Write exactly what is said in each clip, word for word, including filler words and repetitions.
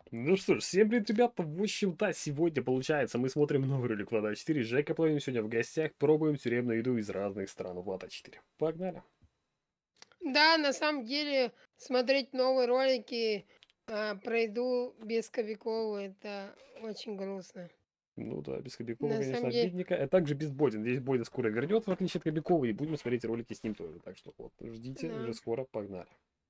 Ну что ж, всем привет, ребята. В общем-то, сегодня, получается, мы смотрим новый ролик Влада а четыре. Жека Плавин сегодня в гостях. Пробуем тюремную еду из разных стран. Влад а четыре. Погнали. Да, на самом деле, смотреть новые ролики а, про еду без Кобякова — это очень грустно. Ну да, без Кобякова, На конечно, самом деле, обидненько. А также без Бодин. Здесь Бодин скоро вернется, в отличие от Кобякова, и будем смотреть ролики с ним тоже. Так что вот, ждите, да. уже скоро, погнали.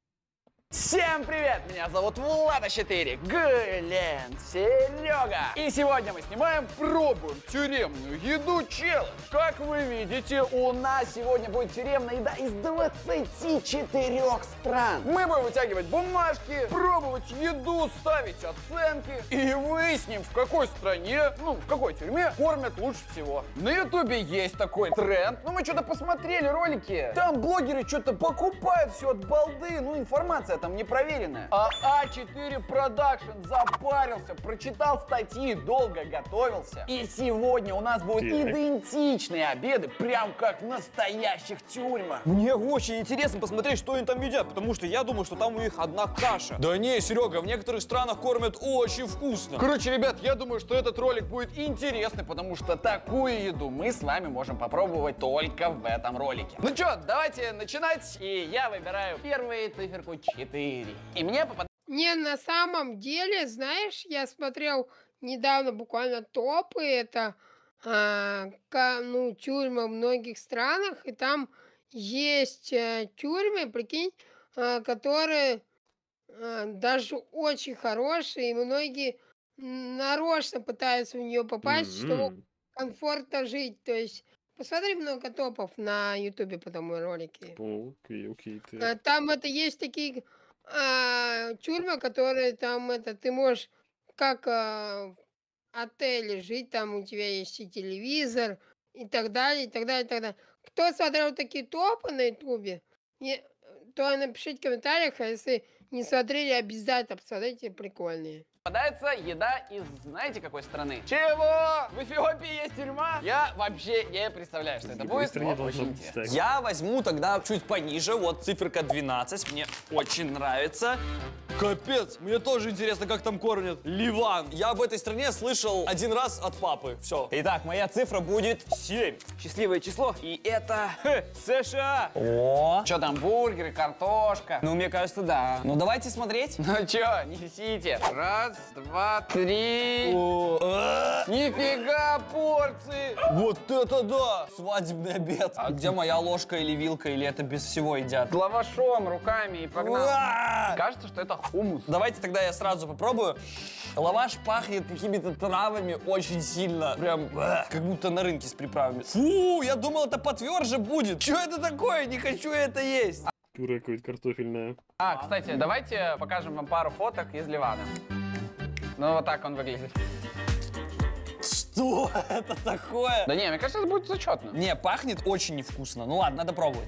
Всем привет! Меня зовут Влад а четыре, Глен Серега. И сегодня мы снимаем «Пробуем тюремную еду челлендж». Как вы видите, у нас сегодня будет тюремная еда из двадцати четырёх стран. Мы будем вытягивать бумажки, пробовать еду, ставить оценки и выясним, в какой стране, ну, в какой тюрьме кормят лучше всего. На ютубе есть такой тренд, ну мы что-то посмотрели ролики. Там блогеры что-то покупают все от балды, ну информация там не проверенная. А а четыре Production запарился, прочитал статьи, долго готовился. И сегодня у нас будут Так. идентичные обеды, прям как в настоящих тюрьмах. Мне очень интересно посмотреть, что они там едят, потому что я думаю, что там у них одна каша. Да не, Серега, в некоторых странах кормят очень вкусно. Короче, ребят, я думаю, что этот ролик будет интересный, потому что такую еду мы с вами можем попробовать только в этом ролике. Ну что, давайте начинать. И я выбираю первую циферку четыре. И мне попадает... Не, на самом деле, знаешь, я смотрел недавно буквально топы, это а, ка- ну, тюрьмы в многих странах, и там есть э, тюрьмы, прикинь, а, которые а, даже очень хорошие, и многие нарочно пытаются в нее попасть, чтобы М-м. комфортно жить. То есть посмотри много топов на ютубе по тому ролике. Окей, окей, А, так. Там это есть такие а, тюрьмы, которые там это ты можешь как а, в отеле жить, там у тебя есть и телевизор и так далее, и так далее, и так далее. Кто смотрел такие топы на ютубе, не- то напишите в комментариях, а если не смотрели, обязательно посмотрите, прикольные. Попадается еда из, знаете, какой страны? Чего? В Эфиопии есть тюрьма? Я вообще не представляю, что В это любой будет, стране но должно очень быть интересно. так. Я возьму тогда чуть пониже, вот циферка двенадцать, мне очень нравится. Капец, мне тоже интересно, как там кормят. Ливан. Я об этой стране слышал один раз от папы. Все. Итак, моя цифра будет семь. Счастливое число. И это хе, США. О, Что там, бургеры, картошка? ну мне кажется, да. Ну давайте смотреть. Ну чё, несите. Раз, два, три. О, а, Нифига порции. Вот это да! Свадебный обед. А где моя ложка или вилка, или это без всего едят? С лавашом, руками и погнал. Уа! Кажется, что это хумус. Давайте тогда я сразу попробую. Лаваш пахнет какими-то травами очень сильно. Прям э, как будто на рынке с приправами. Фу, я думал, это потверже будет. Что это такое? Не хочу я это есть. Пюре какое-то картофельное. А, кстати, давайте покажем вам пару фоток из Ливана. Ну, вот так он выглядит. Что это такое? Да не, мне кажется, это будет зачетно. Не, пахнет очень невкусно. Ну ладно, надо пробовать.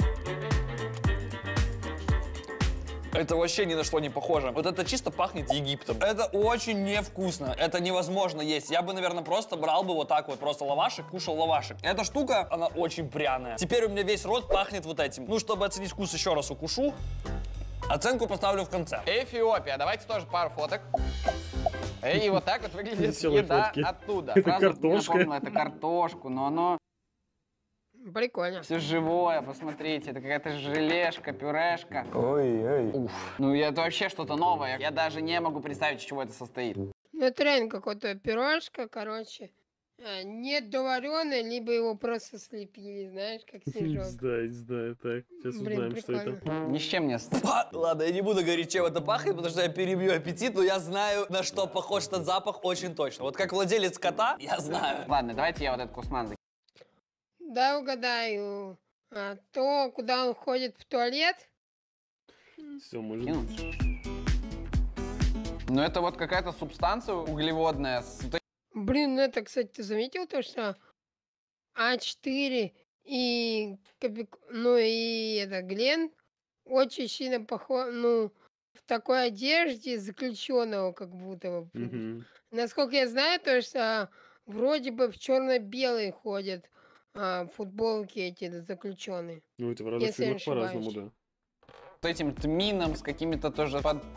Это вообще ни на что не похоже. Вот это чисто пахнет Египтом. Это очень невкусно. Это невозможно есть. Я бы, наверное, просто брал бы вот так вот, просто лавашек, кушал лавашек. Эта штука, она очень пряная. Теперь у меня весь рот пахнет вот этим. Ну, чтобы оценить вкус, еще раз укушу. Оценку поставлю в конце. Эфиопия. Давайте тоже пару фоток. И вот так вот выглядит Веселые еда фотки. оттуда. Это Сразу картошка. напомнила это картошку, но оно Прикольно. все живое, посмотрите. Это какая-то желешка, пюрешка. Ой-ой. Уф. Ну, это вообще что-то новое. Я даже не могу представить, из чего это состоит. Ну, это реально какое-то пирожка, короче. а, Недовареное, либо его просто слепили, знаешь, как Не снежок. знаю, не знаю. Так, сейчас Блин, узнаем, что это. прикольно. Ни с чем не... с- А, ладно, я не буду говорить, чем это пахнет, потому что я перебью аппетит, но я знаю, на что похож этот запах очень точно. Вот как владелец кота, я знаю. Ладно, давайте я вот этот кусман закину. Да, угадаю. А, то, куда он ходит в туалет. Все, может быть. Ну, это вот какая-то субстанция углеводная. с вот Блин, ну это, кстати, ты заметил то, что а четыре и Кобяк- ну и это Глен очень сильно похож, ну, в такой одежде заключенного, как будто бы. Мгм. Насколько я знаю, то, что вроде бы в черно-белые ходят а, футболки эти заключенные. Ну, это в разных Если я не фильмах по-разному, ошибаюсь. да. этим тмином, с какими-то тоже подперчинками.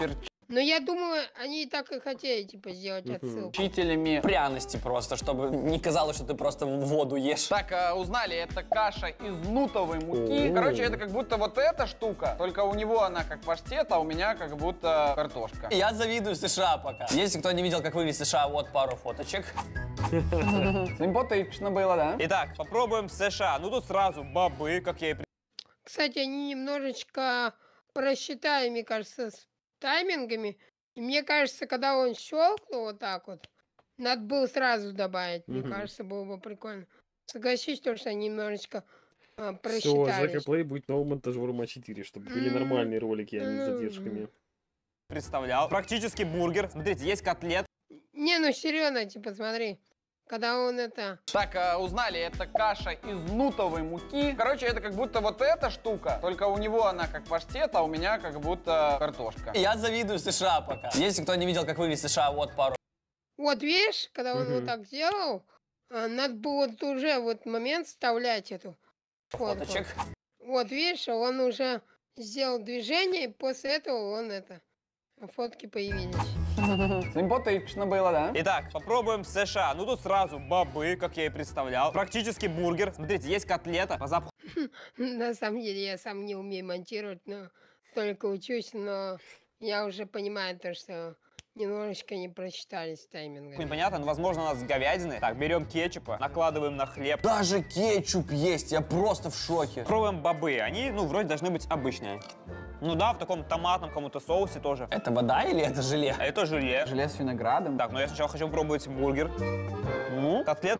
Но я думаю, они и так и хотели, типа, сделать Мгм. отсылку. Учителями. Пряности просто, чтобы не казалось, что ты просто воду ешь. Так, а, узнали, это каша из нутовой муки. О. Короче, это как будто вот эта штука, только у него она как паштет, а у меня как будто картошка. Я завидую США пока. Если кто не видел, как выглядит США, вот пару фоточек. Симпатично было, да? Итак, попробуем США. Ну тут сразу бобы, как я и Кстати, они немножечко просчитали, мне кажется, с таймингами. И мне кажется, когда он щелкнул вот так вот, надо было сразу добавить. Мне Мгм. кажется, было бы прикольно. Согласись, то, что они немножечко а, Все, просчитались. Жека Плей будет новым монтажером А четыре, чтобы были М. нормальные ролики, а не с М. задержками. представлял. Практически бургер. Смотрите, есть котлет. Не, ну серьезно, типа, смотри. Когда он это... Так, а, узнали, это каша из нутовой муки. Короче, это как будто вот эта штука, только у него она как паштет, а у меня как будто картошка. Я завидую США пока. Если кто не видел, как выглядит США, вот пару. Вот видишь, когда он вот Мгм. так сделал, а, надо было вот уже вот момент вставлять эту фотку. Фоточек. Вот видишь, он уже сделал движение, и после этого он это... Фотки появились. Симпатично было, да? Итак, попробуем США. Ну тут сразу бобы, как я и представлял. Практически бургер. Смотрите, есть котлета. По запаху На самом деле я сам не умею монтировать, но только учусь, но я уже понимаю то, что немножечко не просчитались с таймингами. непонятно, но возможно у нас с говядины. Так, берем кетчупа, накладываем на хлеб. Даже кетчуп есть, я просто в шоке. Пробуем бобы. Они, ну, вроде должны быть обычные. Ну да, в таком томатном кому-то соусе тоже. Это вода или это желе? А это желе. Желе с виноградом. Так, ну я сначала хочу попробовать бургер. Ну, котлет.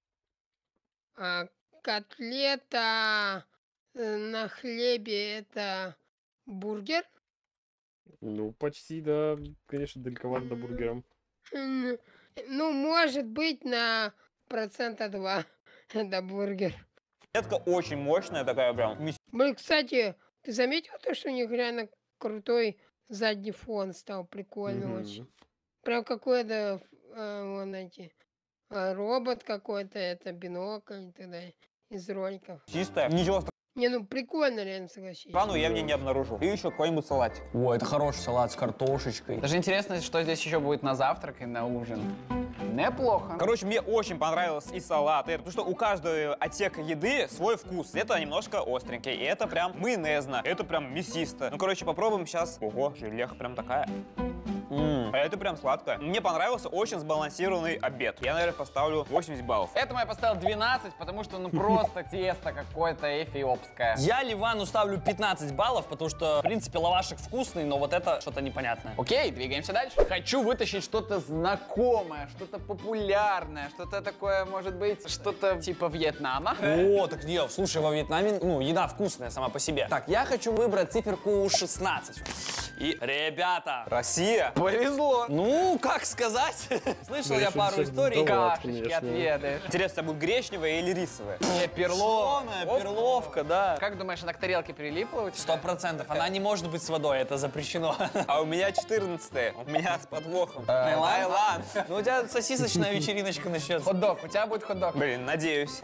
А котлета э, на хлебе это бургер? Ну, почти, да. Конечно, далековато до бургера. М, Ну, может быть, на процента два это бургер. Котлетка очень мощная такая прям. Блин, кстати, ты заметил то, что у них реально крутой задний фон стал? Прикольно Мгм. очень. Прям какой-то, э, вон эти, э, робот какой-то, это бинокль и так далее, из роликов. Чистая. Ничего Не, ну прикольно, реально, согласись. странного я в ней не обнаружил. И еще какой-нибудь салатик. О, это хороший салат с картошечкой. Даже интересно, что здесь еще будет на завтрак и на ужин. Неплохо. Короче, мне очень понравился и салат, и это, потому что у каждого отсека еды свой вкус. Это немножко остренький, и это прям майонезно, это прям мясисто. Ну, короче, попробуем сейчас. Ого, желеха прям такая. М, А это прям сладкое. Мне понравился очень сбалансированный обед. Я, наверное, поставлю восемьдесят баллов. Этому я поставил двенадцать, потому что ну просто тесто какое-то эфиопское. Я Ливану ставлю пятнадцать баллов, потому что, в принципе, лавашек вкусный, но вот это что-то непонятное. Окей, двигаемся дальше. Хочу вытащить что-то знакомое, что-то популярное, что-то такое, может быть, что-то типа Вьетнама. О, так не, слушай, во Вьетнаме, ну, еда вкусная сама по себе. Так, я хочу выбрать циферку шестнадцать. И, ребята, Россия. Повезло. ну, как сказать? Слышал Да, я еще пару сейчас историй. давай. Кашечки конечно. отведаешь. Интересно, будет гречневая или рисовая? Не, перло. Перловка, перловка, да. Как думаешь, она к тарелке прилипла у тебя? Сто процентов. Она не может быть с водой, это запрещено. А у меня четырнадцатое. У меня с подвохом. Таиланд. Ну, у тебя сосисочная вечериночка начнется. Хот-дог, у тебя будет хот-дог. Блин, надеюсь.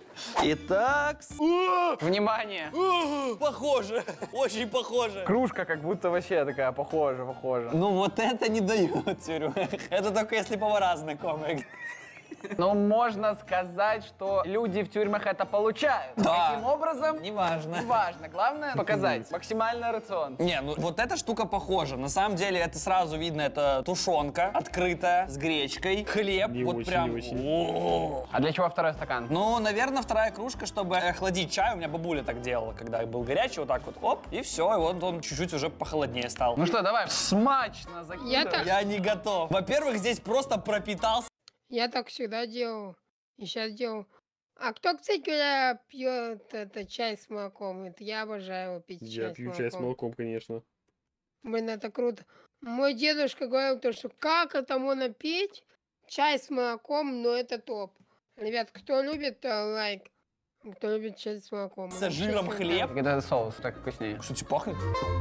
Итак, Внимание. похоже, очень похоже. Кружка как будто вообще такая похожа, похожа. Ну, вот это не дает, Серега. Это только если повара знакомые. Но можно сказать, что люди в тюрьмах это получают. Да. Каким образом? Неважно. Важно. Главное показать максимальный рацион. Не, ну вот эта штука похожа. На самом деле это сразу видно, это тушенка открытая с гречкой, хлеб, Не вот очень, прям. не очень. О. А для чего второй стакан? Ну, наверное, вторая кружка, чтобы охладить чай. У меня бабуля так делала, когда был горячий, вот так вот, оп, и все, и вот он чуть-чуть уже похолоднее стал. Ну что, давай, смачно закидывай. Я так- Я не готов. Во-первых, здесь просто пропитался. Я так всегда делал. И сейчас делаю. А кто, кстати говоря, пьет это чай с молоком? Это я обожаю его пить Я чай с пью молоком. чай с молоком, конечно. Блин, это круто. Мой дедушка говорил, то, что как это можно пить чай с молоком, но это топ. Ребят, кто любит, то лайк. Кто любит чай с молоком. С жиром хлеб. Это соус, так вкуснее. Кстати, пахнет.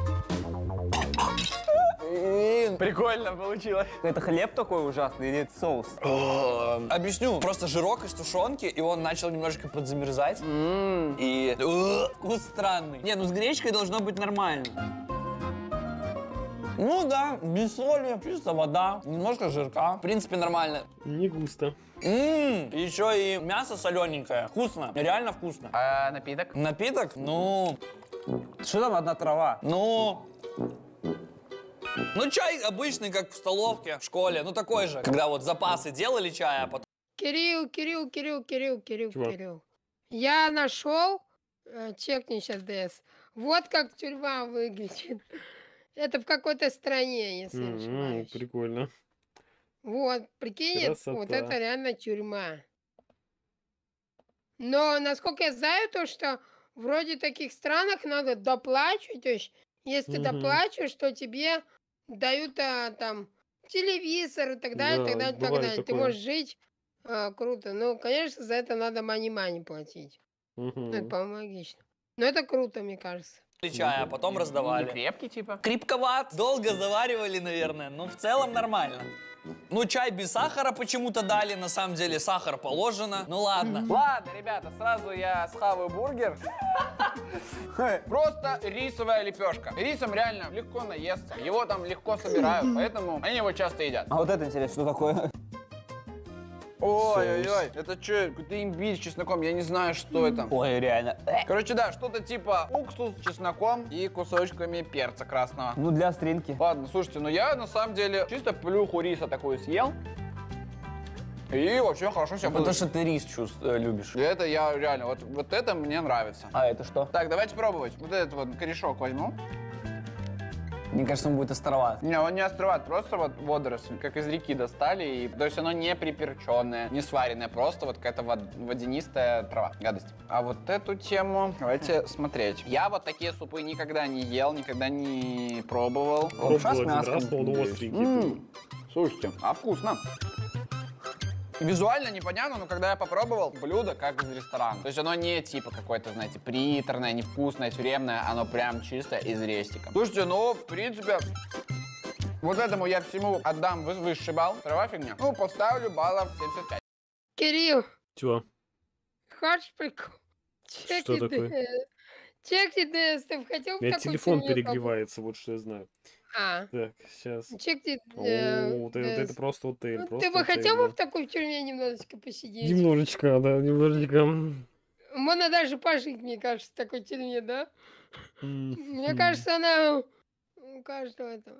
Прикольно получилось. Это хлеб такой ужасный или это соус? Объясню. Просто жирок из тушенки, и он начал немножко подзамерзать. М. И э, вкус странный. Не, ну с гречкой должно быть нормально. Ну да, без соли, чисто вода, немножко жирка. В принципе, нормально. Не густо. Ммм, еще и мясо солененькое. Вкусно, реально вкусно. А напиток? Напиток? Ну, Что там одна трава? ну... Ну, чай обычный, как в столовке, в школе. Ну, такой же. Когда вот запасы делали чая, а потом... Кирилл, Кирилл, Кирилл, Кирилл, Кирилл, Чувак. Кирилл. Я нашел, э, чекни сейчас ДС. Вот как тюрьма выглядит. Это в какой-то стране, если не М, ошибаюсь. Прикольно. Вот, прикинь, вот Красота. это реально тюрьма. Но, насколько я знаю, то, что вроде таких странах надо доплачивать. То есть, если ты Мгм. доплачиваешь, то тебе дают а, там телевизор и так далее, так Да, далее, так бывает далее. Ты такое. можешь жить а, круто. Но, конечно, за это надо мани-мани платить. Ну, это, Мгм. по-моему, логично. Но это круто, мне кажется. чая, а потом Не раздавали. крепкий, типа? Крепковат, долго заваривали, наверное, но в целом нормально. Ну, чай без сахара почему-то дали, на самом деле сахар положено. Ну ладно. Ладно, ребята, сразу я схаваю бургер. Просто рисовая лепешка. Рисом реально легко наесться. Его там легко собирают, поэтому они его часто едят. А вот это интересно, что такое? Ой-ой-ой, это что, какой-то имбирь с чесноком, я не знаю, что это. Ой, реально. Короче, да, что-то типа уксус с чесноком и кусочками перца красного. Ну, для стринки. Ладно, слушайте, ну я на самом деле чисто плюху риса такую съел. И вообще хорошо себя Потому буду. что ты рис чувств- э, любишь. И это я реально, вот, вот это мне нравится. А это что? Так, давайте пробовать. Вот этот вот корешок возьму. Мне кажется, он будет островат. Не, он не островат, просто вот водоросль, как из реки достали. И, то есть оно не приперченное, не сваренное, просто вот какая-то вод- водянистая трава, гадость. А вот эту тему давайте смотреть. Я вот такие супы никогда не ел, никогда не пробовал. Пробовал Лапша с один мяском. раз, но он остренький. М, Слушайте, а вкусно. Визуально непонятно, но когда я попробовал, блюдо как из ресторана. То есть оно не типа какое-то, знаете, приторное, невкусное, тюремное, оно прям чисто из рестика. Слушайте, ну, в принципе, вот этому я всему отдам вы- высший балл. Трава фигня. Ну, поставлю баллов семьдесят пять. Кирилл, Чего? хочешь прикол? Чекни такое? ДС. Чекни ДС, ты бы хотел У в меня такой телефон тюрьме побыть? перегревается, вот что я знаю. А, Так, сейчас. чекни э, Вот это, вот это ДС. просто отель. Ну, просто ты бы отель, хотел бы да. в такой тюрьме немножечко посидеть? Немножечко, да, немножечко. Можно даже пожить, мне кажется, в такой тюрьме, да? М, Мне м. кажется, она у каждого этого.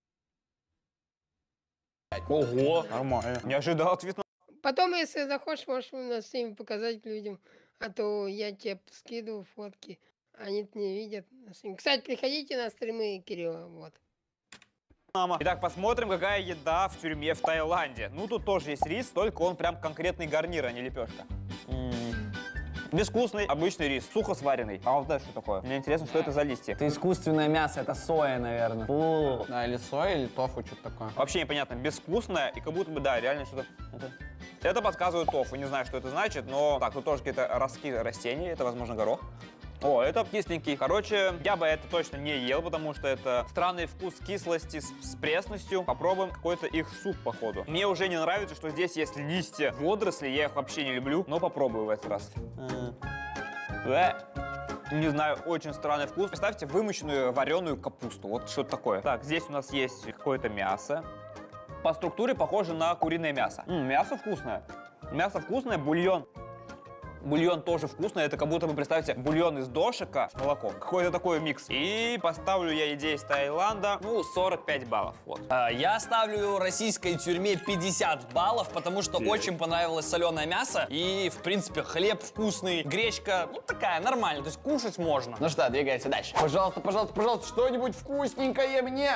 Ого. Нормально. Не ожидал ответ на... Потом, если захочешь, можешь на стриме показать людям, а то я тебе скидываю фотки, они-то не видят на стриме. Кстати, приходите на стримы Кирилла, вот. Мама. Итак, посмотрим, какая еда в тюрьме в Таиланде. Ну, тут тоже есть рис, только он прям конкретный гарнир, а не лепешка. Безвкусный, обычный рис, сухо сваренный. А вот это что такое? Мне интересно, что это за листья. Это искусственное мясо, это соя, наверное. Фу. Да, или соя, или тофу, что-то такое. Вообще непонятно, безвкусное и как будто бы, да, реально что-то... Это, это подсказывает тофу, не знаю, что это значит, но... Так, тут тоже какие-то ростки растений, это, возможно, горох. О, это кисленький. Короче, я бы это точно не ел, потому что это странный вкус кислости с, с пресностью. Попробуем какой-то их суп, походу. Мне уже не нравится, что здесь есть листья водорослей, я их вообще не люблю, но попробую в этот раз. Э. Не знаю, очень странный вкус. Представьте вымоченную вареную капусту, вот что-то такое. Так, здесь у нас есть какое-то мясо. По структуре похоже на куриное мясо. М, мясо вкусное. Мясо вкусное, бульон. Бульон тоже вкусный, это как будто бы, представьте, бульон из дошика с молоком. Какой-то такой микс. И поставлю я еде из Таиланда, ну, сорок пять баллов, вот. А, Я ставлю российской тюрьме пятьдесят баллов, потому что Девять. очень понравилось соленое мясо. И, в принципе, хлеб вкусный, гречка, ну, такая, нормальная, то есть кушать можно. Ну что, двигаемся дальше. Пожалуйста, пожалуйста, пожалуйста, что-нибудь вкусненькое мне.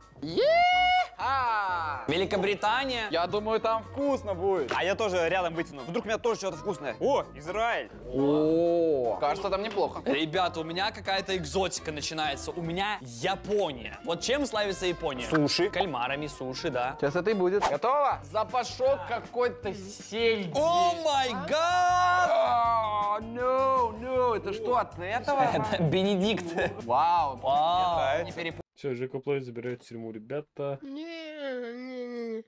Е-ха! Великобритания. Я думаю, там вкусно будет. А я тоже рядом вытяну. Вдруг у меня тоже что-то вкусное. О, Израиль! О, кажется, там неплохо. Ребята, у меня какая-то экзотика начинается. У меня Япония. Вот чем славится Япония? Суши. Кальмарами, суши, да. Сейчас это и будет. Готово? Запашок какой-то сельди. О май гад! А, no, no, это что, от этого? Это Бенедикт. Вау. Вау. Не перепутать. Все, Жека Плей забирает в тюрьму, ребята. Не-не-не.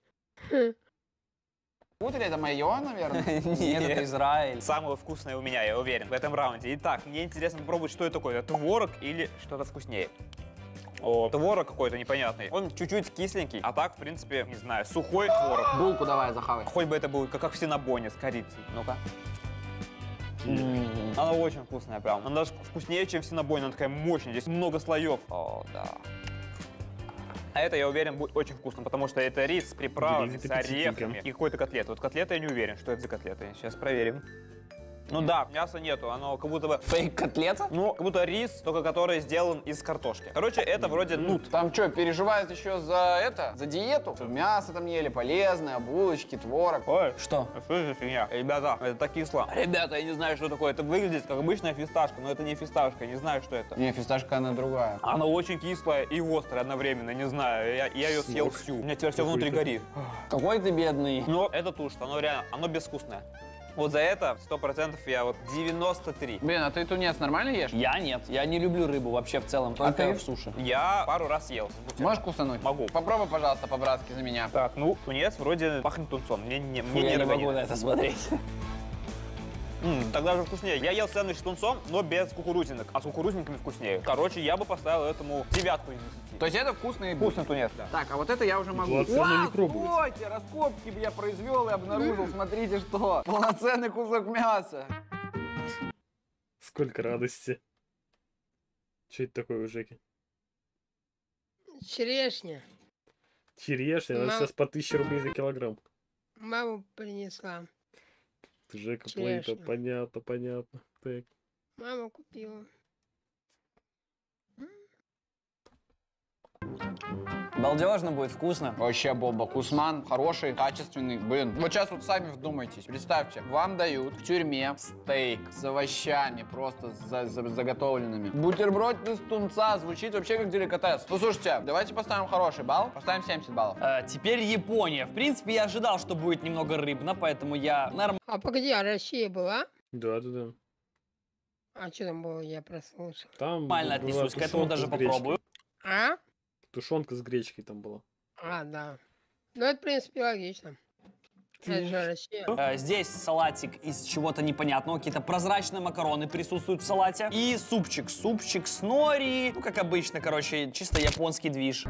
Это мое, наверное? Нет, это Израиль. Самое вкусное у меня, я уверен, в этом раунде. Итак, мне интересно попробовать, что это такое. Это творог или что-то вкуснее. О, творог какой-то непонятный. Он чуть-чуть кисленький, а так, в принципе, не знаю, сухой творог. Булку давай захавай. Хоть бы это был как, как в синнабоне с корицей. Ну-ка. М-м-м. Она очень вкусная прям. Она даже вкуснее, чем в синнабоне. Она такая мощная. Здесь много слоев. О, да. А это, я уверен, будет очень вкусно, потому что это рис с приправами, Выглядит с орехами аппетитненько. и какой-то котлет. Вот котлета я не уверен, что это за котлеты. Сейчас проверим. Ну да, мяса нету, оно как будто бы... Фейк-котлета? Ну, как будто рис, только который сделан из картошки. Короче, это вроде нут. Там что, переживают еще за это? За диету? Чтобы мясо там ели полезное, булочки, творог. Ой, Что? а что за фигня? Ребята, это так кисло. Ребята, я не знаю, что такое. Это выглядит как обычная фисташка, но это не фисташка, я не знаю, что это. Не, фисташка она другая. Она очень кислая и острая одновременно, не знаю. Я, я ее съел Слушай, всю. У меня теперь все внутри какой-то- горит. Какой ты бедный. Но это тушь, оно реально, оно безвкусное. Вот за это сто процентов я вот девяносто три. Блин, а ты тунец нормально ешь? Я нет, я не люблю рыбу вообще в целом, только ты? в суши. Я пару раз ел. Можешь кустануть? Могу. Попробуй, пожалуйста, по-братски за меня. Так, ну, тунец вроде пахнет тунцом. Мне, не, Фу, мне не я не нравится. могу на это смотреть. М, тогда же вкуснее. Я ел сэндвич с тунцом, но без кукурузинок, а с кукурузинками вкуснее. Короче, я бы поставил этому девятку из десяти. То есть это вкусный Вкусный тунец, да. Так, а вот это я уже могу. Влад всё равно не пробует. Стойте, раскопки я произвел и обнаружил, смотрите что. Полноценный кусок мяса. Сколько радости. Что это такое у Жеки? Черешня. Черешня, она Мам. сейчас по тысяче рублей за килограмм. Мама принесла. Жека Плейта, Черешню. понятно, понятно. Так. Мама купила. Балдежно будет, вкусно. Вообще бомба. Кусман хороший, качественный. Блин, вот сейчас вот сами вдумайтесь. Представьте, вам дают в тюрьме стейк с овощами, просто за- за- заготовленными. Бутерброд из тунца звучит вообще как деликатес. Ну, слушайте, давайте поставим хороший балл. Поставим семьдесят баллов. Э, теперь Япония. В принципе, я ожидал, что будет немного рыбно, поэтому я нормально. А погоди, а Россия была? Да, да, да. А что там было, я прослушал. Там Нормально была отнесусь, к этому тушенка даже с гречкой. попробую. А? Тушенка с гречкой там была. А, да. Ну, это, в принципе, логично. Это же Россия. Э, Здесь салатик из чего-то непонятного, какие-то прозрачные макароны присутствуют в салате. И супчик, супчик с нори, ну, как обычно, короче, чисто японский движ.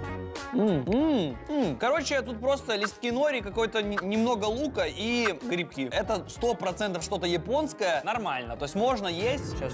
М, м, м. Короче, тут просто листки нори, какой-то н- немного лука и грибки. Это сто процентов что-то японское, нормально, то есть можно есть. Сейчас.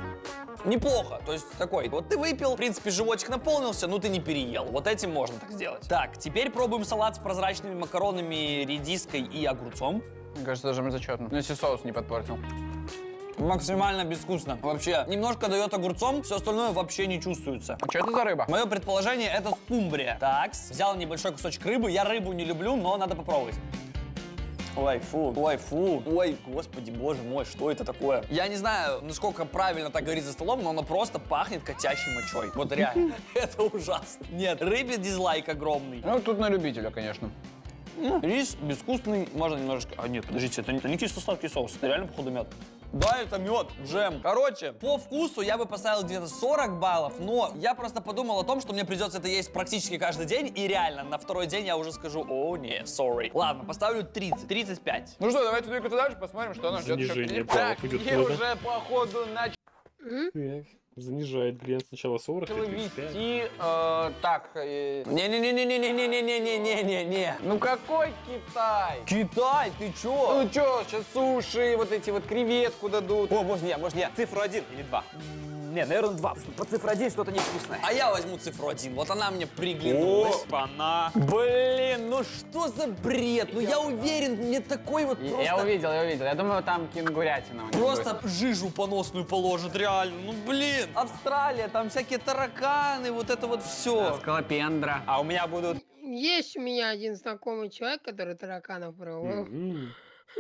Неплохо, то есть такой, вот ты выпил, в принципе, животик наполнился, ну ты не переел. Вот этим можно так сделать. Так, теперь пробуем салат с прозрачными макаронами, редиской и огурцом. Мне кажется, даже зачетно. Ну, если соус не подпортил. Максимально безвкусно. Вообще, немножко дает огурцом, все остальное вообще не чувствуется. А что это за рыба? Мое предположение, это скумбрия. Так, взял небольшой кусочек рыбы. Я рыбу не люблю, но надо попробовать. Ой, фу, ой, фу, ой, господи, боже мой, что это такое? Я не знаю, насколько правильно так говорить за столом, но оно просто пахнет котячей мочой. Вот реально, это ужасно. Нет, рыбе дизлайк огромный. Ну, тут на любителя, конечно. М, Рис безвкусный, можно немножечко... А нет, подождите, это не, это не кисло-сладкий соус, это реально, походу, мед. Да, это мед, джем. Короче, по вкусу я бы поставил где-то сорок баллов, но я просто подумал о том, что мне придется это есть практически каждый день, и реально, на второй день я уже скажу, о, не, sorry. Ладно, поставлю тридцать, тридцать пять. Ну что, давайте двигаться дальше, посмотрим, что нас ждет. Занижение Так, баллов идет и куда-то. уже по ходу начали М? Так, занижает Глен сначала сорок, теперь тридцать пять. вести. э, так, э, Не-не-не-не-не-не-не-не-не-не-не. ну какой Китай? Китай, ты чё? Ну что, сейчас суши, вот эти вот креветку дадут. О, может я, может я. Цифру один или два? Нет, наверное, два, потому что по цифре один что-то невкусное. А я возьму цифру один, вот она мне приглянулась. Опа-на. Блин, ну что за бред? Ну я уверен, мне такой вот Я просто... увидел, я увидел. Я думаю, там кенгурятина. у них Просто жижу поносную положит, реально. Ну блин, Австралия, там всякие тараканы, вот это вот будет. все. Скалопендра. А у меня будут... Есть у меня один знакомый человек, который тараканов пробовал. Мгм.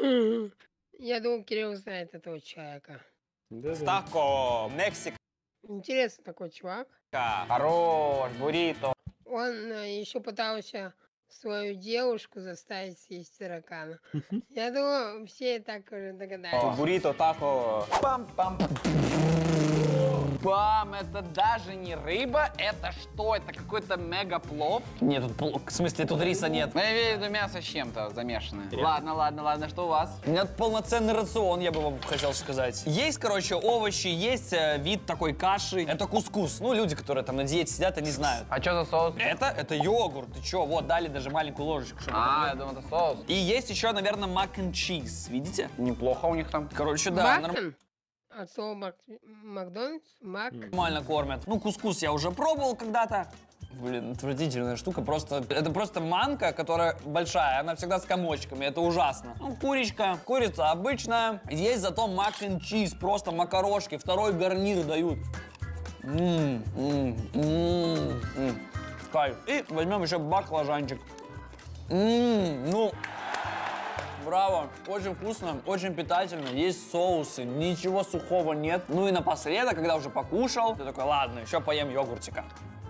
Я думал, Кирилл знает этого человека. Да-да. Тако, Мексика. Интересный такой чувак. Хорош, буррито. Он еще пытался свою девушку заставить съесть таракана. Я думаю, все так уже догадались. Буррито, тако. Пам-пам. Бам, это даже не рыба, это что? Это какой-то мегаплов? Нет, тут, пол- в смысле, тут риса нет. Ну, я имею в виду мясо с чем-то замешанное. Ладно, ладно, ладно, что у вас? У меня полноценный рацион, я бы вам хотел сказать. Есть, короче, овощи, есть э, вид такой каши. Это кускус. Ну, люди, которые там на диете сидят, они знают. А что за соус? Это, это йогурт. Ты чё? Вот, дали даже маленькую ложечку. чтобы А, это я думал, это соус. И есть еще, наверное, mac and cheese. Видите? Неплохо у них там. Короче, да, норм- Мактон? От слова Мак... Макдональдс? Мак... нормально кормят. Ну, кускус я уже пробовал когда-то. Блин, отвратительная штука. Просто, это просто манка, которая большая, она всегда с комочками. Это ужасно. Ну, курочка, курица обычная. Есть зато mac and cheese, просто макарошки. Второй гарнир дают. Ммм, ммм, ммм, ммм. Кайф. И возьмем еще баклажанчик. Ммм, ну... Браво, очень вкусно, очень питательно, есть соусы, ничего сухого нет. Ну и напоследок, когда уже покушал, ты такой, ладно, еще поем йогуртика.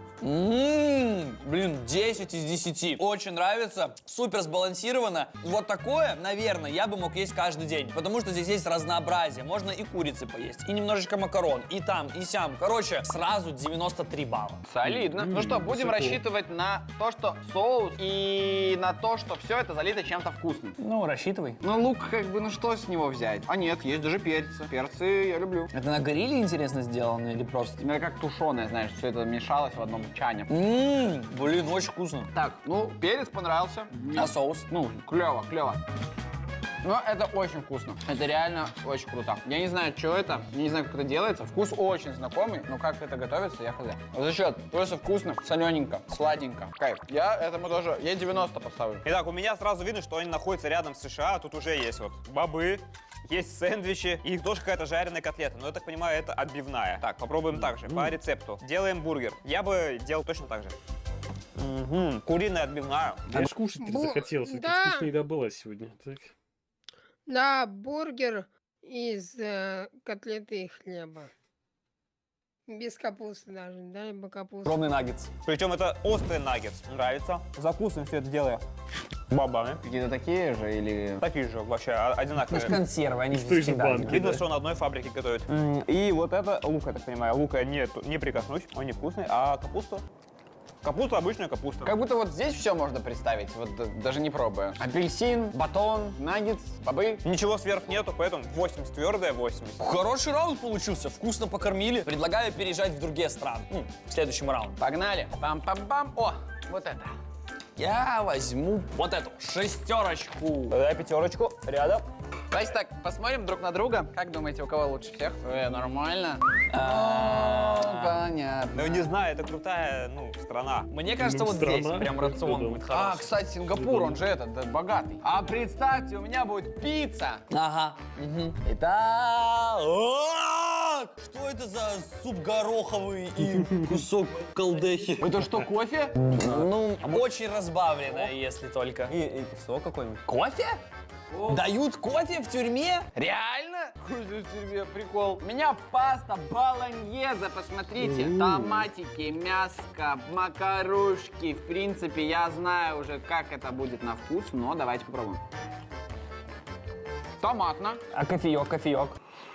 Ммм, блин, десять из десяти. Очень нравится, супер сбалансировано. Вот такое, наверное, я бы мог есть каждый день, потому что здесь есть разнообразие. Можно и курицы поесть, и немножечко макарон, и там, и сям. Короче, сразу девяносто три балла. Солидно. Ну что, будем высоко. рассчитывать на то, что соус, и на то, что все это залито чем-то вкусным. Ну, рассчитывай. Ну, лук, как бы, ну что с него взять? А нет, есть даже перцы. Перцы я люблю. Это на гриле, интересно, сделано или просто? Ну, как тушеное, знаешь, все это мешалось в одном чане. Ммм, блин, очень вкусно. Так, ну, перец понравился. А соус? Ну, клево, клево. Но это очень вкусно. Это реально очень круто. Я не знаю, что это, я не знаю, как это делается. Вкус очень знакомый, но как это готовится, я хз. За счет просто вкусно, солененько, сладенько. Кайф. Я этому тоже, я девяносто поставлю. Итак, у меня сразу видно, что они находятся рядом с США, а тут уже есть вот бобы, есть сэндвичи, и тоже какая-то жареная котлета. Но я так понимаю, это отбивная. Так, попробуем так же, по рецепту. Делаем бургер. Я бы делал точно так же. Угу. Куриная отбивная. Я ж кушать Бу- захотелось, это да. вкусная еда была сегодня. Так. Да, бургер из э, котлеты и хлеба. Без капусты даже, да, либо капусты. Огромный наггетс. Причем это острый наггетс. Нравится. Закусываем все это дело бобами. Какие-то такие же или... Такие же вообще а- одинаковые. Это консервы, они Из той здесь же всегда. банки. Видно, Да. что он на одной фабрике готовит. М, И вот это лук, я так понимаю. Лука не, не прикоснусь, он не вкусный. А капусту? Капуста обычная капуста. Как будто вот здесь все можно представить, вот д- даже не пробуя. Апельсин, батон, наггетс, бобы. Ничего сверх нету, поэтому восемьдесят, твердая восемьдесят. Хороший раунд получился, вкусно покормили. Предлагаю переезжать в другие страны. Ну, в следующем раунде. Погнали. Пам-пам-пам. О, вот это. Я возьму вот эту шестерочку. Дай пятерочку рядом. Давайте так, посмотрим друг на друга. Как думаете, у кого лучше всех? Э, нормально. А, О, понятно. Ну, не знаю, это крутая, ну, страна. Мне кажется, Ну, вот здесь страна. прям рацион Да. будет А, хороший. кстати, Сингапур, он же этот, да, богатый. А представьте, у меня будет пицца. Ага. Мгм. Итак. О, что это за суп гороховый и кусок колдехи? Это что, кофе? Ну, очень разбавленное, если только. И, и сок какой-нибудь. Кофе? Дают кофе в тюрьме? Реально? Хуй тебе прикол. У меня паста болоньезе, посмотрите. Томатики, мяско, макарушки. В принципе, я знаю уже, как это будет на вкус, но давайте попробуем. Томатно. А кофеек, кофеек.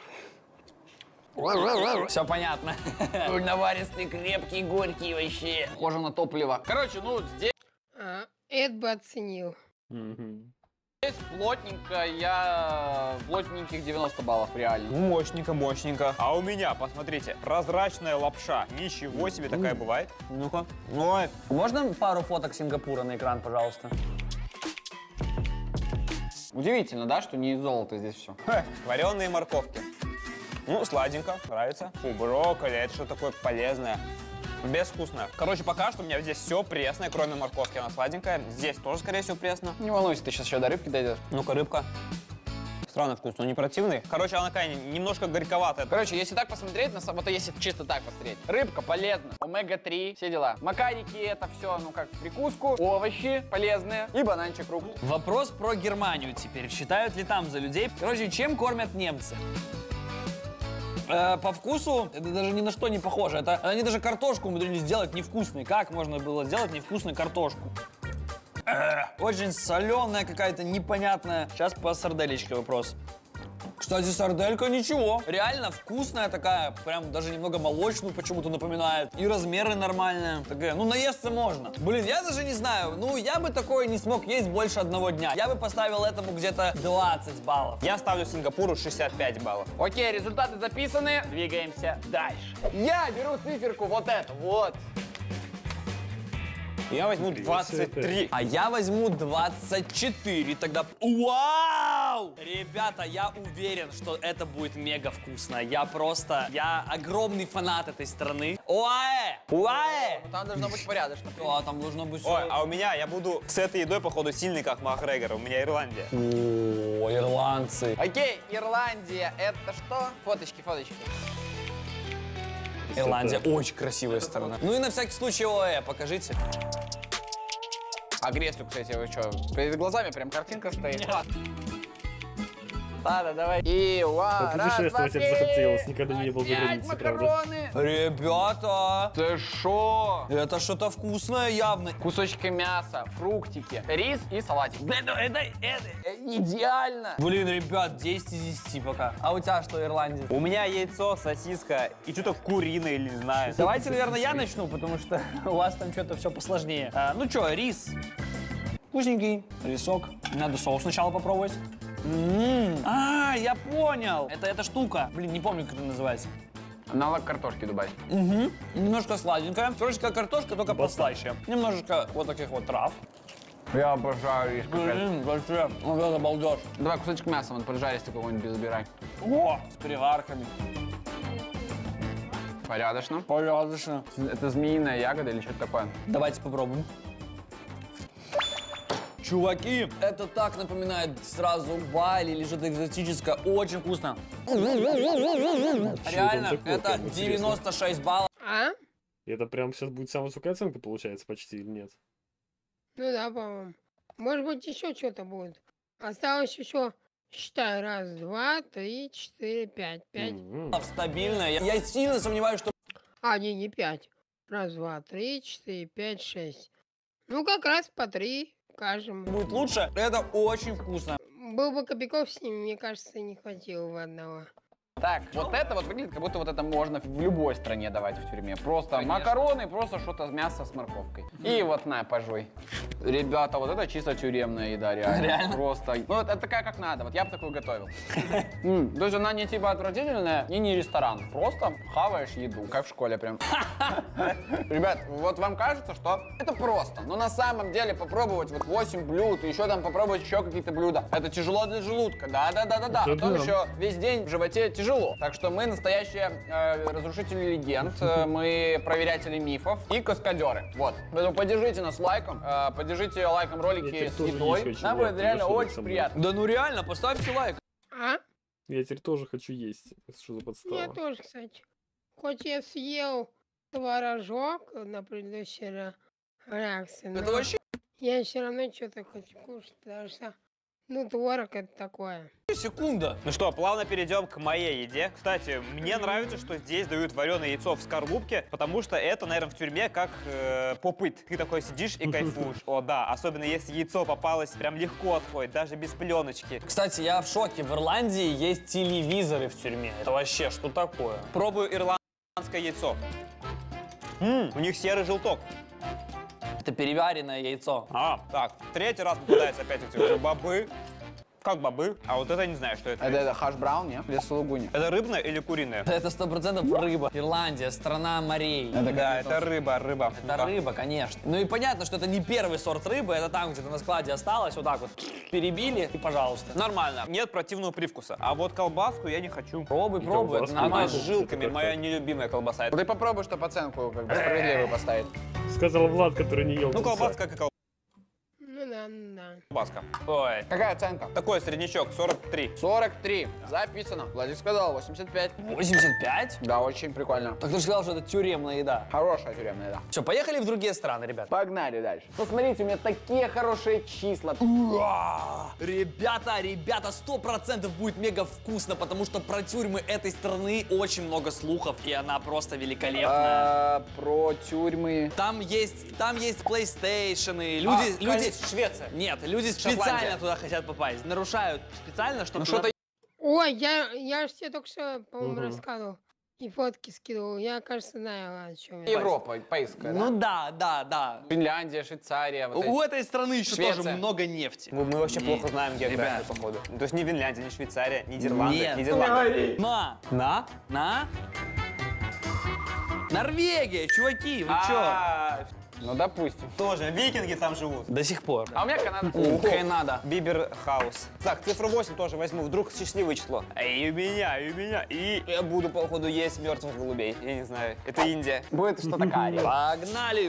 Все понятно. Наваристый, крепкий, горький вообще. Похоже на топливо. Короче, ну здесь А, Эд бы оценил. Мгм. плотненько, я плотненьких девяносто баллов реально. Мощненько, мощненько. А у меня, посмотрите, прозрачная лапша. Ничего себе, такая бывает. Ну-ка. Ой. Можно пару фоток Сингапура на экран, пожалуйста? Удивительно, да, что не из золота здесь все. Вареные морковки. Ну, сладенько, нравится. Фу, брокколи, это что такое полезное. Безвкусное. Короче, пока что у меня здесь все пресное, кроме морковки, она сладенькая. Здесь тоже, скорее всего, пресно. Не волнуйся, ты сейчас еще до рыбки дойдешь. Ну-ка, рыбка. Странный вкус, но не противный. Короче, она такая немножко горьковатая. Короче, если так посмотреть, на самом вот если чисто так посмотреть, рыбка полезна, омега три, все дела. Макарики это все, ну как в прикуску, овощи полезные и бананчик рук. Вопрос про Германию теперь. Считают ли там за людей? Короче, чем кормят немцы? Э, по вкусу это даже ни на что не похоже. Это они даже картошку умудрились сделать невкусной. Как можно было сделать невкусную картошку? Э, очень соленая какая-то, непонятная. Сейчас по сарделечке вопрос. Кстати, сарделька ничего. Реально вкусная такая, прям даже немного молочную почему-то напоминает. И размеры нормальные. Такая, ну наесться можно. Блин, я даже не знаю, ну я бы такое не смог есть больше одного дня. Я бы поставил этому где-то двадцать баллов. Я ставлю Сингапуру шестьдесят пять баллов. Окей, результаты записаны. Двигаемся дальше. Я беру циферку вот эту вот. Я возьму двадцать три. А я возьму двадцать четыре тогда. Вау! Ребята, я уверен, что это будет мега вкусно. Я просто, я огромный фанат этой страны. Уае! Уае! Там должно быть порядочно. А, там должно быть... Ой, а у меня, я буду с этой едой, походу, сильный, как Макгрегор. У меня Ирландия. О, ирландцы. Окей, Ирландия, это что? Фоточки, фоточки. Ирландия очень красивая страна. Ну и на всякий случай ОАЭ покажите. А Грецию, кстати, вы что, перед глазами прям картинка стоит? Ладно, давай. И ва, раз, два, Путешествовать это три. захотелось, никогда не был за Пять границей, правда. макароны. Ребята, Ты шо? это что-то вкусное явно. Кусочки мяса, фруктики, рис и салатик. Это, это, это, это идеально. Блин, ребят, десять из десяти пока. А у тебя что, Ирландия? У меня яйцо, сосиска и что-то куриное, или не знаю. Давайте, наверное, я начну, потому что у вас там что-то все посложнее. А, ну что, рис. Вкусненький. Рисок. Надо соус сначала попробовать. М-м-м. А, я понял. Это эта штука. Блин, не помню, как это называется. Аналог картошки Дубай. Угу. Немножко сладенькая. Короче, как картошка, только послаще. Немножечко вот таких вот трав. Я обожаю рис. Блин, вообще, вот это балдеж. Давай кусочек мяса, вон поджаристый какой-нибудь забирай. О, с переварками. Порядочно. Порядочно. Это змеиная ягода или что-то такое? Давайте попробуем. Чуваки, это так напоминает сразу Бали или что-то экзотическое. Очень вкусно. Реально, там такое, это прям интересно. девяносто шесть баллов. А? Это прям сейчас будет самая высокая оценка, получается, почти, или нет? Ну да, по-моему. Может быть, еще что-то будет. Осталось еще, считай, раз, два, три, четыре, пять. Пять. М-м. Стабильно. Я, я сильно сомневаюсь, что... А, не, не пять. Раз, два, три, четыре, пять, шесть. Ну, как раз по три каждому. будет лучше. Это очень вкусно. Был бы Кобяков с ним, мне кажется, не хватило бы одного. Так, вот это вот выглядит, как будто вот это можно в любой стране давать в тюрьме. Просто Конечно. макароны, просто что-то мясо с морковкой. И вот на, пожуй. Ребята, вот это чисто тюремная еда, реально. Реально? Просто. Ну, это такая, как надо. Вот я бы такую готовил. М, То есть она не типа отвратительная и не ресторан. Просто хаваешь еду, как в школе прям. Ребят, вот вам кажется, что это просто. Но на самом деле попробовать вот восемь блюд, и еще там попробовать еще какие-то блюда. Это тяжело для желудка. Да-да-да-да-да. Это Потом да. еще весь день в животе тяжело. Так что мы настоящие э, разрушители легенд, э, мы проверятели мифов и каскадеры. Вот. Поэтому поддержите нас лайком, э, поддержите лайком Я ролики теперь с тоже едой. есть хочу, Нам вот, будет реально подошел к очень самому. приятно. Да ну реально, поставьте лайк. А? Я теперь тоже хочу есть. Что за Я подстава? тоже, кстати. Хоть я съел творожок на предыдущей ре- реакции, но Это вообще я все равно что-то хочу кушать, потому что, ну, творог это такое. секунда. Ну что, плавно перейдем к моей еде. Кстати, мне нравится, что здесь дают вареное яйцо в скорлупке, потому что это, наверное, в тюрьме как э, попыт. Ты такой сидишь и кайфуешь. О, да, особенно если яйцо попалось, прям легко отходит, даже без пленочки. Кстати, я в шоке. В Ирландии есть телевизоры в тюрьме. Это вообще что такое? Пробую ирландское яйцо. М, у них серый желток. Это переваренное яйцо. А, так, третий раз попадается опять эти уже бобы. Как бобы? А вот это не знаю, что это. Это, это хаш-браун, нет? Или сулугуни? Это рыбное или куриное? Это сто процентов рыба. Ирландия, страна морей. Да, это рыба, рыба. Это рыба, конечно. Ну и понятно, что это не первый сорт рыбы, это там где-то на складе осталось, вот так вот перебили и пожалуйста. Нормально, нет противного привкуса. А вот колбаску я не хочу. Пробуй, пробуй, это колбаску Она нормально. с Это жилками, как-то- моя нелюбимая колбаса. Ты попробуй, чтобы оценку как бы справедливую поставить. Сказал Влад, который не ел. Ну, мяса. колбаска как и Ну да, ну да. колбаска. Ой. Какая оценка? Такой среднячок, сорок три. сорок три. Записано. Владик сказал, восемьдесят пять. восемьдесят пять? Да, очень прикольно. Так ты же сказал, что это тюремная еда. Хорошая тюремная еда. Все, поехали в другие страны, ребят. Погнали дальше. Посмотрите, у меня такие хорошие числа. Ура! Ребята, ребята, сто процентов будет мега вкусно, потому что про тюрьмы этой страны очень много слухов, и она просто великолепная. А, про тюрьмы. Там есть, там есть PlayStation, и люди, А, люди... Швеция. Нет, люди Шотландия. специально туда хотят попасть. Нарушают специально, чтобы Ну туда... что-то Ой, я, я же тебе только что, по-моему, Мгм. рассказывал. И фотки скидывал. Я, кажется, знаю, о чем я. Европа, поиская, Ну да? да, да, да. Финляндия, Швейцария, вот У эти. этой страны еще Швеция. тоже много нефти. Мы, мы вообще Не, плохо знаем географию, ребят. походу. Ну, то есть ни Финляндия, ни Швейцария, Нидерланды. Нет. Нидерланды. На, На? на. Норвегия, чуваки, вы чё? А, Ну, допустим. тоже, викинги там живут. До сих пор. А у меня Канада. Канада. Бибер Хаус. Так, цифру восемь тоже возьму, вдруг счастливое число. А и у меня, и у меня. И я буду, походу, есть мертвых голубей. Я не знаю. Это Индия. Будет что-то карие. Погнали!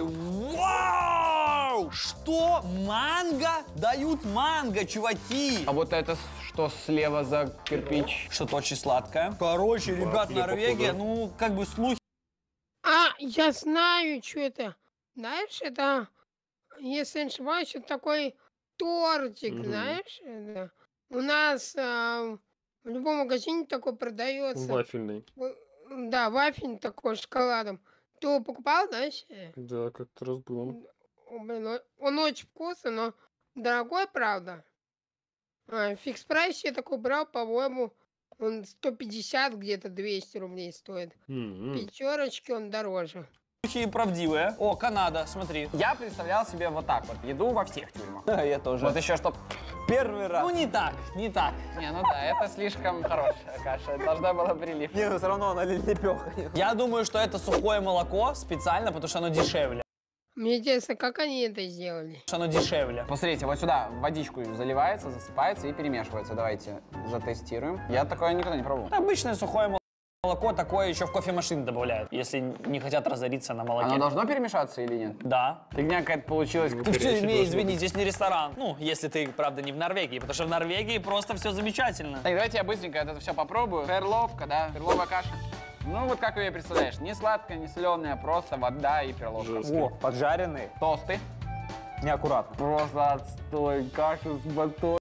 Вау! Что? Манго? Дают манго, чуваки! А вот это с- что слева за кирпич? Что-то очень сладкое. Короче, ребят, Вафли, Норвегия, походу. ну, как бы слухи. А, я знаю, что это. Знаешь, это, если не ошибаюсь, это такой тортик, Мгм. знаешь? Это. У нас а, в любом магазине такой продается. Вафельный. В- Да, вафель такой с шоколадом. Ты его покупал, знаешь? Э, Да, как-то раз было. о, блин, о- он очень вкусный, но дорогой, правда. А, в фикс прайсе я такой брал, по-моему, он сто пятьдесят, где-то двести рублей стоит. М-м. Пятерочки он дороже. Слухи правдивые. О, Канада, смотри. Я представлял себе вот так вот. Еду во всех тюрьмах. Я тоже. Вот еще чтоб... Первый раз. Ну, не так, не так. Не, ну да, это слишком хорошая каша. Должна была прилив. Не, ну все равно она лепеха. Я думаю, что это сухое молоко специально, потому что оно дешевле. Мне интересно, как они это сделали? Потому что оно дешевле. Посмотрите, вот сюда водичку заливается, засыпается и перемешивается. Давайте затестируем. Я такое никогда не пробовал. Обычное сухое молоко. Молоко такое еще в кофемашины добавляют, если не хотят разориться на молоке. Оно должно перемешаться или нет? Да. Фигня какая-то получилась. Ты все Горячее имей, должно извини, здесь не ресторан. Ну, если ты, правда, не в Норвегии, потому что в Норвегии просто все замечательно. Так, давайте я быстренько это все попробую. Перловка, да, перловая каша. Ну, вот как вы ее представляешь, не сладкая, не соленая, просто вода и перловка. Жестко. О, поджаренный. Тосты. Неаккуратно. Просто отстой, каша с батоном,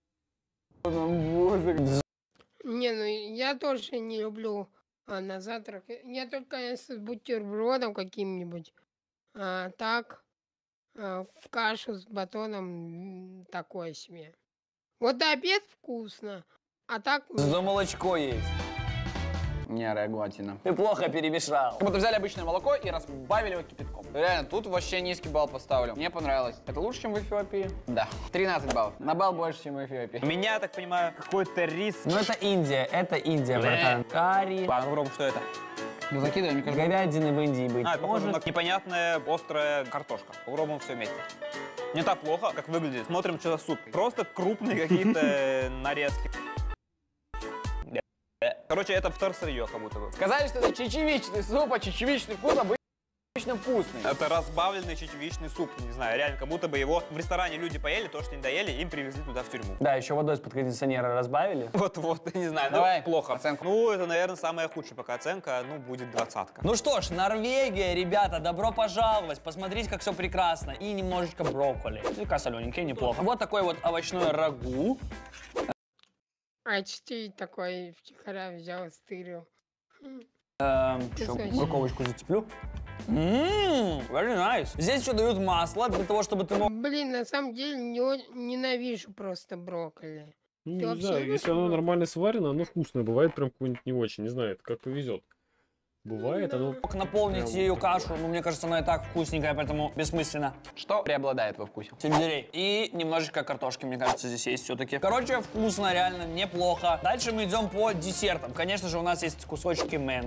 боже. Не, ну я тоже не люблю а, на завтрак. Я только если с бутербродом каким-нибудь. А так, а, в кашу с батоном м, такое себе. Вот на обед вкусно, а так... м, Зато молочко есть. Не, реготина. Ты плохо перемешал. Как будто взяли обычное молоко и разбавили его кипятком. Реально, тут вообще низкий балл поставлю. Мне понравилось. Это лучше, чем в Эфиопии? Да. тринадцать баллов. На балл больше, чем в Эфиопии. У меня, так понимаю, какой-то рис. Ну, это Индия, это Индия, братан. Карри. Ладно, попробуем, что это. Ну, закидывай, мне кажется. Говядины в Индии быть А, это похоже может. на непонятная острая картошка. Попробуем все вместе. Не так плохо, как выглядит. Смотрим, что за суп. Просто крупные какие-то нарезки. Короче, это вторсырье как будто бы. Сказали, что это чечевичный суп, а чечевичный вкус обычно вкусный. Это разбавленный чечевичный суп, не знаю, реально, как будто бы его в ресторане люди поели, то, что не доели, им привезли туда в тюрьму. Да, еще водой из-под кондиционера разбавили. Вот-вот, не знаю, Давай, ну, плохо. оценку. Ну, это, наверное, самая худшая пока оценка, ну, будет двадцатка. Ну что ж, Норвегия, ребята, добро пожаловать. Посмотрите, как все прекрасно. И немножечко брокколи. Слегка солененький, неплохо. Вот такой вот овощной рагу. А четыре такой втихаря взял, стырил. Эм, Ты ща слышишь? морковочку зацеплю. Ммм, very nice. Здесь еще дают масло для того, чтобы ты мог... Блин, на самом деле не о- ненавижу просто брокколи. Ну, Ты не вообще знаю, любишь если оно брокколи? нормально сварено, оно вкусное. Бывает прям какое-нибудь не очень, не знаю, это как повезет. Бывает, оно... Мог наполнить Прям ее вот кашу, но мне кажется, она и так вкусненькая, поэтому бессмысленно. Что преобладает во вкусе? Сельдерей. И немножечко картошки, мне кажется, здесь есть все-таки. Короче, вкусно, реально, неплохо. Дальше мы идем по десертам. Конечно же, у нас есть кусочки мэн.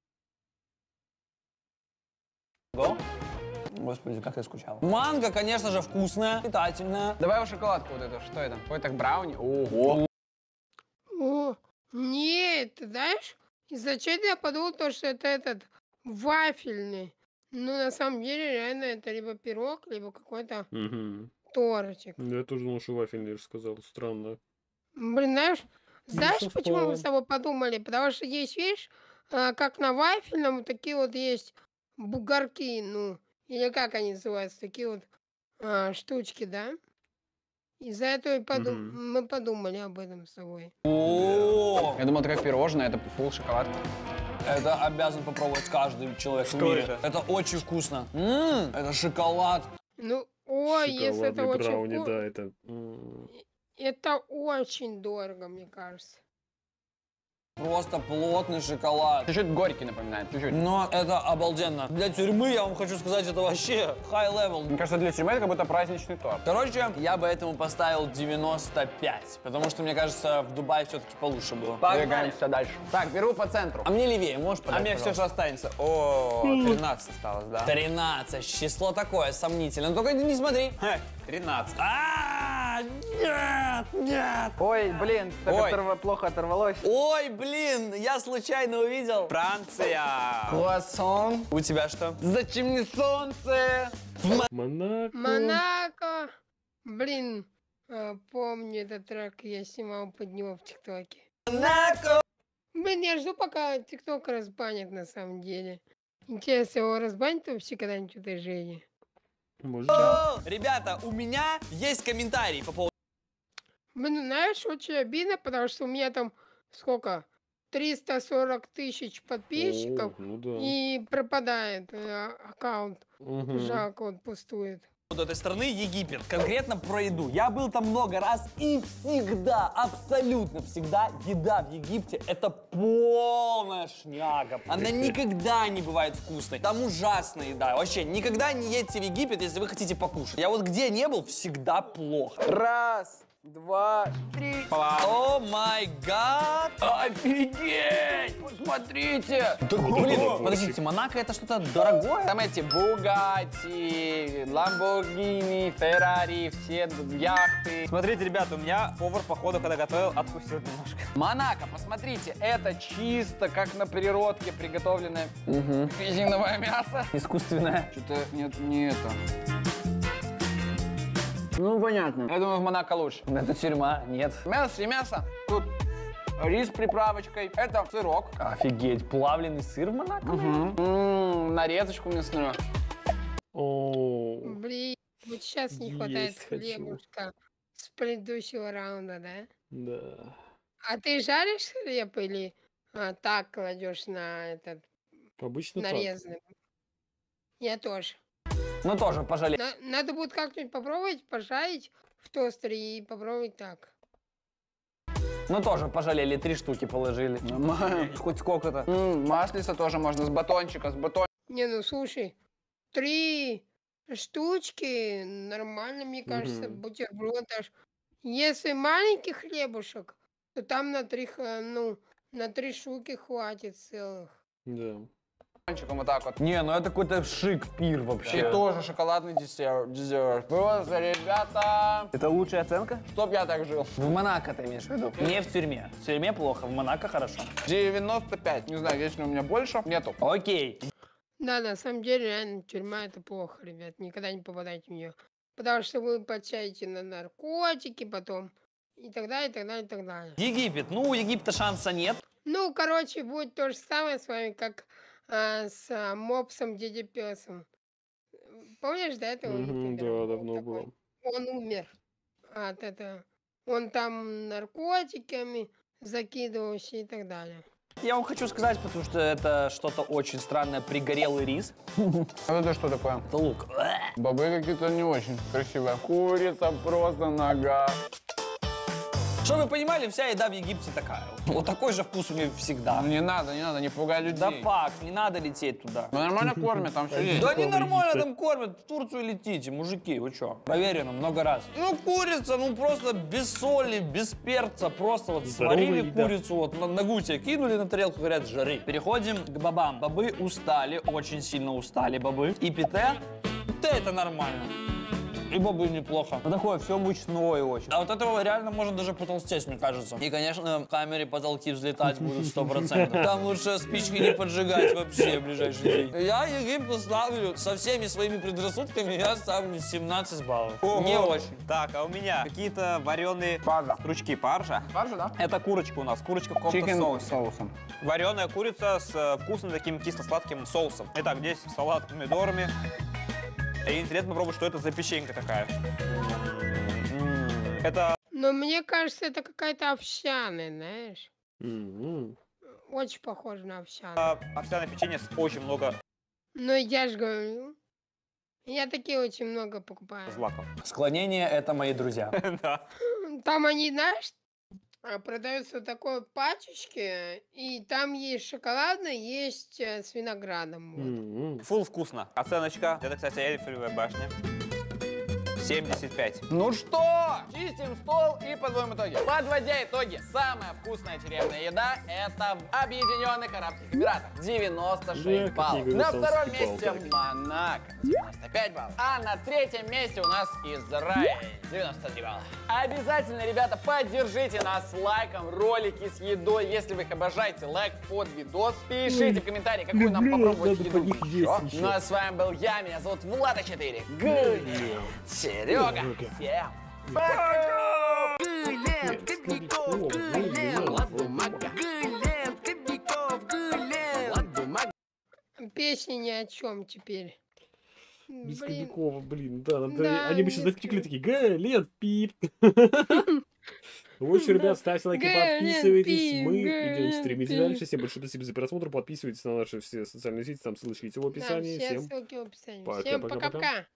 Господи, как я скучал. Манго, конечно же, вкусная, питательная. Давай его шоколадку вот эту. Что это? Какой-то брауни? Ого. О, нет, ты знаешь, изначально я подумал, то, что это этот вафельный. Но на самом деле реально это либо пирог, либо какой-то Мгм. тортик. Да, я тоже думал, что вафельный сказал. Странно. Блин, знаешь, знаешь, почему совпало. мы с тобой подумали? Потому что есть, видишь, а, как на вафельном, вот такие вот есть бугорки, ну, или как они называются, такие вот а, штучки, да? Из-за этого и поду- Мгм. мы подумали об этом с тобой. О, Я думал, это как пирожное, это фул шоколад. это обязан попробовать каждый человек в Что мире. это? Это очень вкусно. М, это шоколад. Ну, ой, если это Шоколадный очень брауни, вку- да, это... м, это очень дорого, мне кажется. Просто плотный шоколад. Чуть-чуть горький напоминает, чуть-чуть. Но это обалденно. Для тюрьмы, я вам хочу сказать, это вообще high level. Мне кажется, для тюрьмы это как будто праздничный торт. Короче, я бы этому поставил девяносто пять, потому что, мне кажется, в Дубае все-таки получше было. Двигаемся дальше. Так, беру по центру. А мне левее, можешь А подать, мне все, пожалуйста? что останется. О, тринадцать осталось, да? тринадцать. Число такое сомнительное. Только не смотри. Хе, тринадцать. А, нет, нет. Ой, блин, так Ой. оторва- плохо оторвалось. Ой, блин, я случайно увидел. Франция. Круассан. У тебя что? Зачем мне солнце? Монако. Монако. Блин, а, помню этот трек, я снимал под него в ТикТоке. Монако. Блин, я жду, пока ТикТок разбанят на самом деле. Интересно, его разбанят вообще когда-нибудь в этой жизни? Может, О, ребята, у меня есть комментарий по поводу... Блин, знаешь, очень обидно, потому что у меня там сколько? триста сорок тысяч подписчиков, О, ну да. и пропадает э, аккаунт. Мгм. Жалко, он пустует. этой страны Египет, конкретно про еду. Я был там много раз и всегда, абсолютно всегда еда в Египте это полная шняга. Она никогда не бывает вкусной. Там ужасная еда. Вообще, никогда не едьте в Египет, если вы хотите покушать. Я вот где не был, всегда плохо. Раз, два, три. О май гад! Офигеть! Посмотрите! Блин, подождите, Монако это что-то дорогое? Там эти Бугатти, Ламборгини, Феррари, все яхты. Смотрите, ребята, у меня повар, походу, когда готовил, откусил немножко. Монако, посмотрите, это чисто как на природке приготовленное резиновое мясо. Искусственное. Что-то нет, не это. Ну, понятно. Я думаю, в Монако лучше. Это тюрьма, нет. Мясо и мясо. Тут рис с приправочкой. Это сырок. Офигеть, плавленый сыр в Монако? М, нарезочку мясную. О, Блин, вот сейчас не хватает Есть хочу. хлебушка с предыдущего раунда, да? да. А ты жаришь хлеб или а, так кладешь на этот Обычно так. нарезанный? Я тоже. Ну тоже пожалей. На- надо будет как-нибудь попробовать пожарить в тостере и попробовать так. Ну тоже пожалели, три штуки положили. Нормально. Хоть сколько-то. М, Маслица тоже можно с батончика, с батон. Не, ну слушай, три штучки нормально, мне кажется, Мгм. бутерброд аж. Если маленький хлебушек, то там на три, х- ну, на три штуки хватит целых. Да. Батончиком вот так вот. Не, ну это какой-то шик пир И вообще. тоже шоколадный десерт. десерт. Просто, ребята, Это лучшая оценка? чтоб я так жил. В Монако ты имеешь в виду? Не в тюрьме. В тюрьме плохо, в Монако хорошо. девяносто пять. Не знаю, есть ли у меня больше. Нету. Окей. Да, на самом деле, реально, тюрьма это плохо, ребят. Никогда не попадайте в нее. Потому что вы подчаете на наркотики потом. И так далее, и так далее, и так далее. Египет. Ну, у Египта шанса нет. Ну, короче, будет то же самое с вами, как а, с а, мопсом дядя Песом. Помнишь, да, этого Мгм, ютубера да, был давно такой? было. Он умер от этого. Он там наркотиками закидывался и так далее. Я вам хочу сказать, потому что это что-то очень странное. Пригорелый рис. А это что такое? Это лук. Бобы какие-то не очень красивые. Курица просто нога. Чтобы вы понимали, вся еда в Египте такая. Вот такой же вкус у нее всегда. Не надо, не надо, не пугай людей. Да факт, не надо лететь туда. Ну, нормально кормят, там все есть. Да не нормально Египте. там кормят, в Турцию летите, мужики, вы чё? Проверено много раз. Ну, курица, ну просто без соли, без перца, просто вот Здоровая сварили еда. курицу, вот на ногу тебе кинули на тарелку, говорят, жари. Переходим к бобам. Бобы устали, очень сильно устали бобы. И пите, пите это нормально. И бобы неплохо. Ну такое все мучное очень. А вот этого реально можно даже потолстеть, мне кажется. И, конечно, в камере потолки взлетать будут сто процентов. Там лучше спички не поджигать вообще в ближайший день. Я Египту ставлю, со всеми своими предрассудками, я ставлю семнадцать баллов. Не очень. Так, а у меня какие-то вареные Паржа. стручки паржа. Паржа, да? Это курочка у нас, курочка в каком-то Чикен соусе. соусом. Вареная курица с э, вкусным таким кисло-сладким соусом. Итак, здесь салат с помидорами. И интересно попробовать, что это за печенька такая. М, Это Но мне кажется, это какая-то овсяная, знаешь. Мгм. Очень похоже на овсяную. а, овсяное печенье с очень много Но я же говорю, я такие очень много покупаю. злаков. Склонение — это мои друзья. Да. Там они, знаешь, а, продается в такой вот пачечке, и там есть шоколадное, есть э, с виноградом. вот. М-м. Фул вкусно. Оценочка. Это, кстати, Эйфелевая башня. семьдесят пять. Ну что, чистим стол и подводим итоги. Подводя итоги, самая вкусная тюремная еда — это в Объединенных Арабских Эмиратах. девяносто шесть Да, баллов. какие На гусарские втором баллы, месте так. Монако. девяносто пять баллов. А на третьем месте у нас Израиль. девяносто три балла. Обязательно, ребята, поддержите нас лайком, ролики с едой. Если вы их обожаете, лайк под видос. Пишите в комментарии, какую нам люблю, попробовать надо еду по них еще. есть еще. Ну а с вами был я, меня зовут Влад а четыре. Гуль. Серега. Серега. Всем пока! Гулем, Кобяков, Гулем, Влад Бумага, Гулем, Кобяков, Гулем, Влад Бумага. Песни ни о чем теперь. Без Блин, Кобякова, блин, да, надо- Да, они бы сейчас без запекли такие, га, лет, пип. В общем, ребят, ставьте лайки, Га, подписывайтесь, лет, мы пип, идем га, стримить лет, дальше. пип. Всем большое спасибо за просмотр, подписывайтесь на наши все социальные сети, там ссылочки есть в Да, описании. все Всем ссылки в описании. пока, Всем пока, пока. пока-пока.